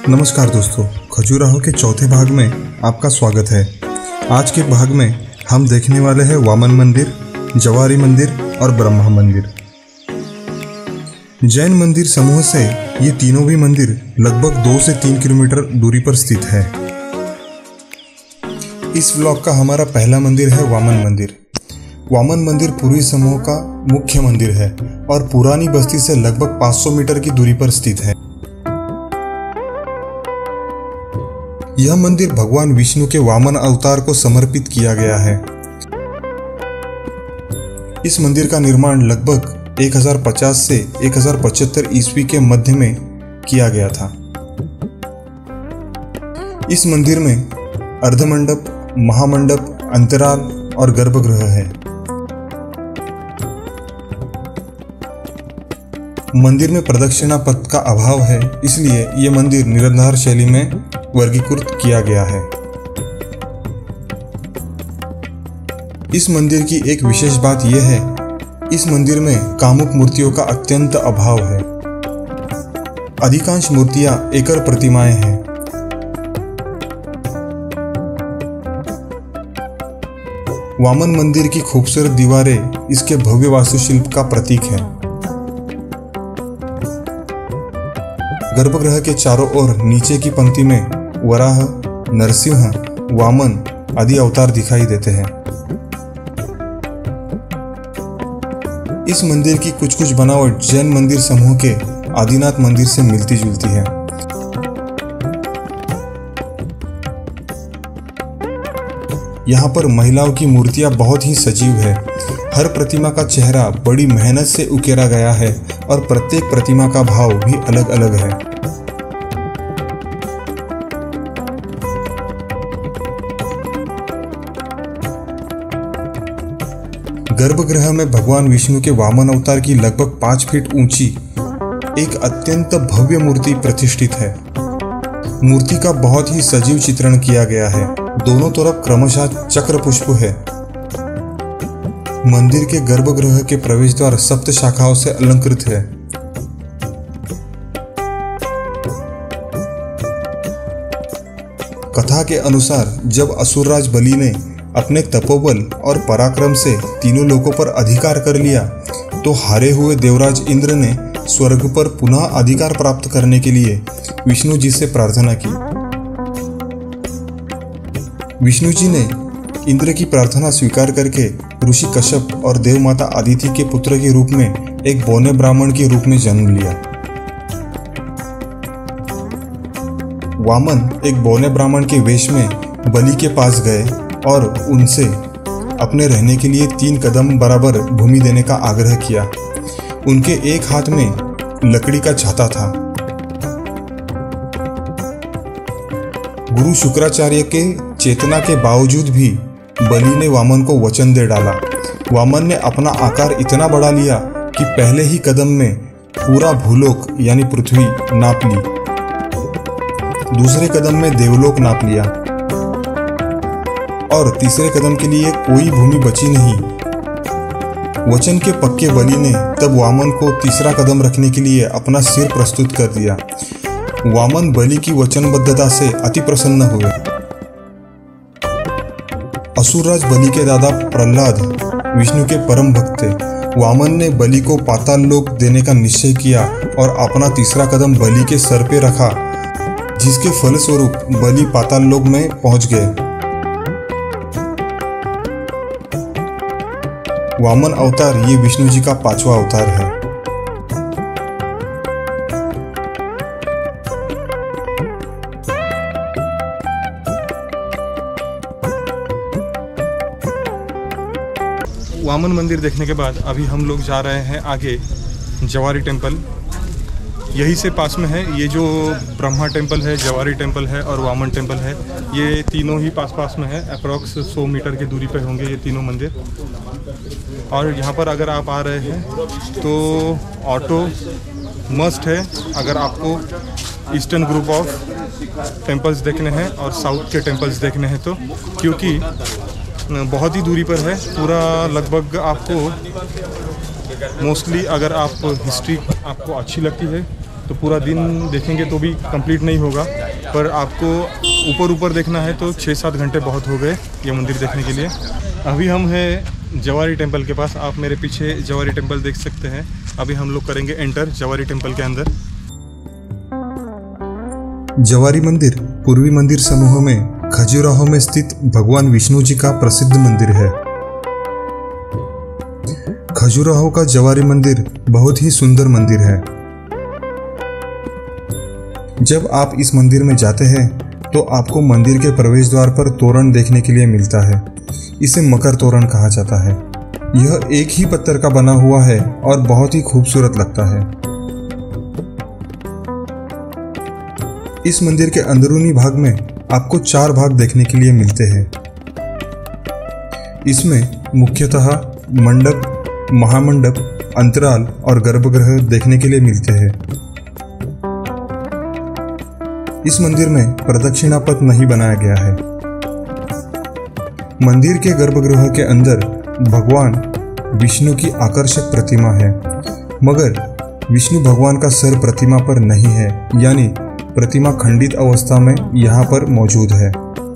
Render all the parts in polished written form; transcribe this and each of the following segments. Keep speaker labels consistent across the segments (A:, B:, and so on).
A: नमस्कार दोस्तों, खजुराहो के चौथे भाग में आपका स्वागत है। आज के भाग में हम देखने वाले हैं वामन मंदिर, जवारी मंदिर और ब्रह्मा मंदिर। जैन मंदिर समूह से ये तीनों भी मंदिर लगभग 2 से 3 किलोमीटर दूरी पर स्थित है। इस ब्लॉक का हमारा पहला मंदिर है वामन मंदिर। वामन मंदिर पूर्वी समूह का मुख्य मंदिर है और पुरानी बस्ती से लगभग 500 मीटर की दूरी पर स्थित है। यह मंदिर भगवान विष्णु के वामन अवतार को समर्पित किया गया है। इस मंदिर का निर्माण लगभग 1050 से 1075 ईस्वी के मध्य में किया गया था। इस मंदिर में अर्धमंडप, महामंडप, अंतराल और गर्भगृह है। मंदिर में प्रदक्षिणा पथ का अभाव है, इसलिए यह मंदिर निराधार शैली में वर्गीकृत किया गया है। इस मंदिर की एक विशेष बात यह है, इस मंदिर में कामुक मूर्तियों का अत्यंत अभाव है। अधिकांश मूर्तियां एकल प्रतिमाएं हैं। वामन मंदिर की खूबसूरत दीवारें इसके भव्य वास्तुशिल्प का प्रतीक है। गर्भगृह के चारों ओर नीचे की पंक्ति में वराह, नरसिंह, वामन आदि अवतार दिखाई देते हैं। इस मंदिर की कुछ कुछ बनावट जैन मंदिर समूह के आदिनाथ मंदिर से मिलती जुलती है। यहाँ पर महिलाओं की मूर्तियां बहुत ही सजीव है। हर प्रतिमा का चेहरा बड़ी मेहनत से उकेरा गया है और प्रत्येक प्रतिमा का भाव भी अलग अलग है। गर्भगृह में भगवान विष्णु के वामन अवतार की लगभग 5 फीट ऊंची एक अत्यंत भव्य मूर्ति प्रतिष्ठित है। मूर्ति का बहुत ही सजीव चित्रण किया गया है। दोनों तरफ क्रमशः चक्र पुष्प है। मंदिर के गर्भगृह के प्रवेश द्वार सप्त शाखाओं से अलंकृत है। कथा के अनुसार जब असुरराज बलि ने अपने तपोबल और पराक्रम से तीनों लोकों पर अधिकार कर लिया, तो हारे हुए देवराज इंद्र ने स्वर्ग पर पुनः अधिकार प्राप्त करने के लिए विष्णु जी से प्रार्थना की। विष्णु जी ने इंद्र की प्रार्थना स्वीकार करके ऋषि कश्यप और देवमाता अदिति के पुत्र के रूप में एक बौने ब्राह्मण के रूप में जन्म लिया। वामन एक बौने ब्राह्मण के वेश में बलि के पास गए और उनसे अपने रहने के लिए 3 कदम बराबर भूमि देने का आग्रह किया। उनके एक हाथ में लकड़ी का छाता था। गुरु शुक्राचार्य के चेतना के बावजूद भी बलि ने वामन को वचन दे डाला। वामन ने अपना आकार इतना बढ़ा लिया कि पहले ही कदम में पूरा भूलोक यानी पृथ्वी नाप ली। दूसरे कदम में देवलोक नाप लिया और तीसरे कदम के लिए कोई भूमि बची नहीं। वचन के पक्के बलि ने तब वामन को तीसरा कदम रखने के लिए अपना सिर प्रस्तुत कर दिया। वामन बलि की वचनबद्धता से अति प्रसन्न हुए। असुरराज बलि के दादा प्रहलाद विष्णु के परम भक्त थे। वामन ने बलि को पाताल लोक देने का निश्चय किया और अपना तीसरा कदम बलि के सर पे रखा, जिसके फलस्वरूप बलि पाताल लोक में पहुंच गए। वामन अवतार ये विष्णु जी का 5वां अवतार है।
B: वामन मंदिर देखने के बाद अभी हम लोग जा रहे हैं आगे जवारी टेम्पल। यहीं से पास में है। ये जो ब्रह्मा टेम्पल है, जवारी टेम्पल है और वामन टेम्पल है, ये तीनों ही पास में है। अप्रॉक्स 100 मीटर की दूरी पे होंगे ये तीनों मंदिर। और यहाँ पर अगर आप आ रहे हैं तो ऑटो मस्ट है अगर आपको ईस्टर्न ग्रुप ऑफ टेम्पल्स देखने हैं और साउथ के टेम्पल्स देखने हैं तो, क्योंकि बहुत ही दूरी पर है। पूरा लगभग आपको मोस्टली अगर आप हिस्ट्री आपको अच्छी लगती है तो पूरा दिन देखेंगे तो भी कंप्लीट नहीं होगा, पर आपको ऊपर देखना है तो 6-7 घंटे बहुत हो गए ये मंदिर देखने के लिए। अभी हम हैं जवारी टेम्पल के पास। आप मेरे पीछे जवारी टेम्पल देख सकते हैं। अभी हम लोग करेंगे एंटर जवारी टेम्पल के अंदर।
A: जवारी मंदिर पूर्वी मंदिर समूह में खजुराहो में स्थित भगवान विष्णु जी का प्रसिद्ध मंदिर है। खजुराहो का जवारी मंदिर बहुत ही सुंदर मंदिर है। जब आप इस मंदिर में जाते हैं तो आपको मंदिर के प्रवेश द्वार पर तोरण देखने के लिए मिलता है। इसे मकर तोरण कहा जाता है। यह एक ही पत्थर का बना हुआ है और बहुत ही खूबसूरत लगता है। इस मंदिर के अंदरूनी भाग में आपको 4 भाग देखने के लिए मिलते हैं। इसमें मुख्यतः मंडप, महामंडप, अंतराल और गर्भगृह देखने के लिए मिलते हैं। इस मंदिर में प्रदक्षिणा पथ नहीं बनाया गया है। मंदिर के गर्भगृह के अंदर भगवान विष्णु की आकर्षक प्रतिमा है, मगर विष्णु भगवान का सर प्रतिमा पर नहीं है, यानी प्रतिमा खंडित अवस्था में यहाँ पर मौजूद है।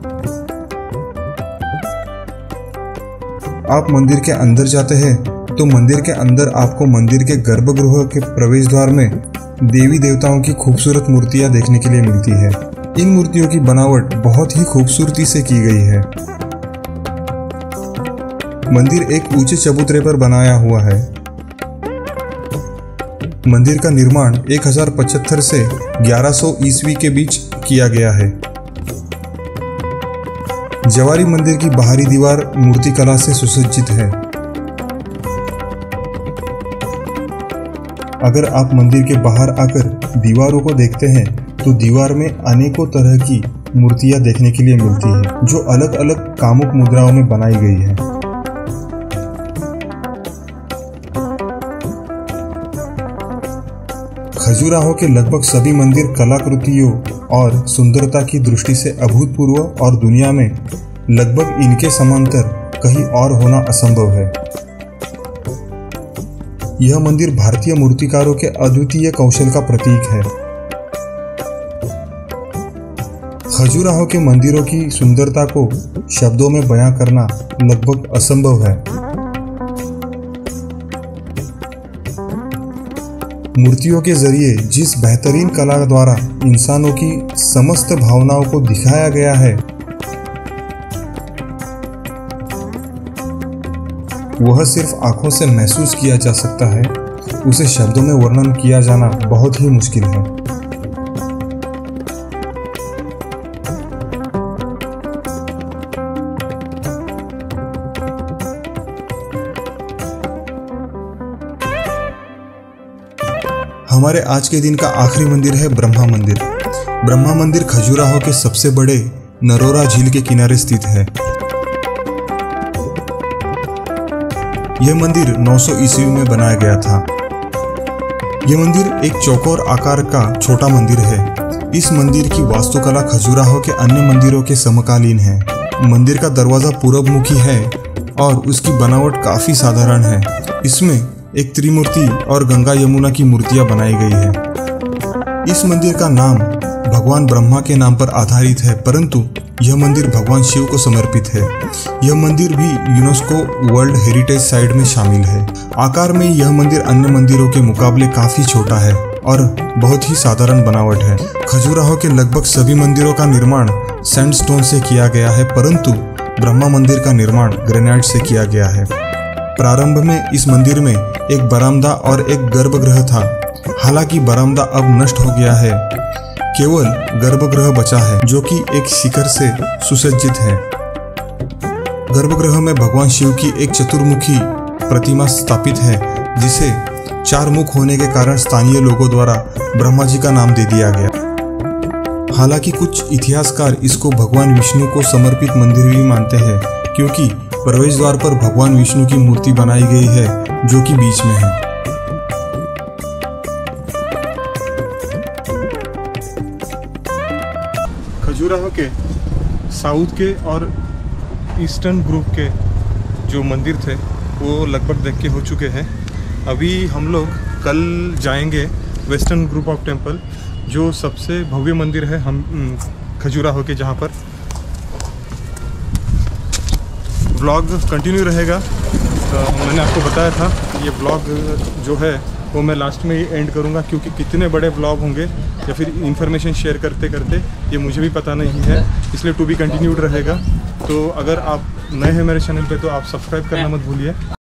A: आप मंदिर के अंदर जाते हैं तो मंदिर के अंदर आपको मंदिर के गर्भगृह के प्रवेश द्वार में देवी देवताओं की खूबसूरत मूर्तियां देखने के लिए मिलती है। इन मूर्तियों की बनावट बहुत ही खूबसूरती से की गई है। मंदिर एक ऊंचे चबूतरे पर बनाया हुआ है। मंदिर का निर्माण 1075 से 1100 ईस्वी के बीच किया गया है। जवारी मंदिर की बाहरी दीवार मूर्तिकला से सुसज्जित है। अगर आप मंदिर के बाहर आकर दीवारों को देखते हैं तो दीवार में अनेकों तरह की मूर्तियां देखने के लिए मिलती है, जो अलग अलग कामुक मुद्राओं में बनाई गई है। खजुराहो के लगभग सभी मंदिर कलाकृतियों और सुंदरता की दृष्टि से अभूतपूर्व और दुनिया में लगभग इनके समांतर कहीं और होना असंभव है। यह मंदिर भारतीय मूर्तिकारों के अद्वितीय कौशल का प्रतीक है। खजुराहो के मंदिरों की सुंदरता को शब्दों में बयां करना लगभग असंभव है। मूर्तियों के जरिए जिस बेहतरीन कला द्वारा इंसानों की समस्त भावनाओं को दिखाया गया है, वह सिर्फ आंखों से महसूस किया जा सकता है। उसे शब्दों में वर्णन किया जाना बहुत ही मुश्किल है। हमारे आज के दिन का आखिरी मंदिर है ब्रह्मा मंदिर। ब्रह्मा मंदिर खजुराहो के सबसे बड़े नरोरा झील के किनारे स्थित है। यह मंदिर 900 ईस्वी में बनाया गया था। यह मंदिर एक चौकोर आकार का छोटा मंदिर है। इस मंदिर की वास्तुकला खजुराहो के अन्य मंदिरों के समकालीन है। मंदिर का दरवाजा पूर्वमुखी है और उसकी बनावट काफी साधारण है। इसमें एक त्रिमूर्ति और गंगा यमुना की मूर्तियां बनाई गई है। इस मंदिर का नाम भगवान ब्रह्मा के नाम पर आधारित है, परंतु यह मंदिर भगवान शिव को समर्पित है। यह मंदिर भी यूनेस्को वर्ल्ड हेरिटेज साइट में शामिल है। आकार में यह मंदिर अन्य मंदिरों के मुकाबले काफी छोटा है और बहुत ही साधारण बनावट है। खजुराहो के लगभग सभी मंदिरों का निर्माण सैंडस्टोन से किया गया है, परंतु ब्रह्मा मंदिर का निर्माण ग्रेनाइट से किया गया है। प्रारंभ में इस मंदिर में एक बरामदा और एक गर्भगृह था। हालांकि बरामदा अब नष्ट हो गया है, केवल गर्भगृह बचा है जो कि एक शिखर से सुसज्जित है। गर्भगृह में भगवान शिव की एक चतुर्मुखी प्रतिमा स्थापित है, जिसे 4 मुख होने के कारण स्थानीय लोगों द्वारा ब्रह्मा जी का नाम दे दिया गया। हालांकि कुछ इतिहासकार इसको भगवान विष्णु को समर्पित मंदिर भी मानते हैं, क्योंकि प्रवेश द्वार पर भगवान विष्णु की मूर्ति बनाई गई है जो कि बीच में है।
B: खजुराहो के साउथ के और ईस्टर्न ग्रुप के जो मंदिर थे वो लगभग देख के हो चुके हैं। अभी हम लोग कल जाएंगे वेस्टर्न ग्रुप ऑफ टेम्पल, जो सबसे भव्य मंदिर है हम खजुराहो के, जहाँ पर व्लॉग कंटिन्यू रहेगा। मैंने आपको बताया था ये व्लॉग जो है वो मैं लास्ट में ही एंड करूँगा, क्योंकि कितने बड़े व्लॉग होंगे या फिर इंफॉर्मेशन शेयर करते करते ये मुझे भी पता नहीं है, इसलिए टू बी कंटिन्यूड रहेगा। तो अगर आप नए हैं मेरे चैनल पे तो आप सब्सक्राइब करना मत भूलिए।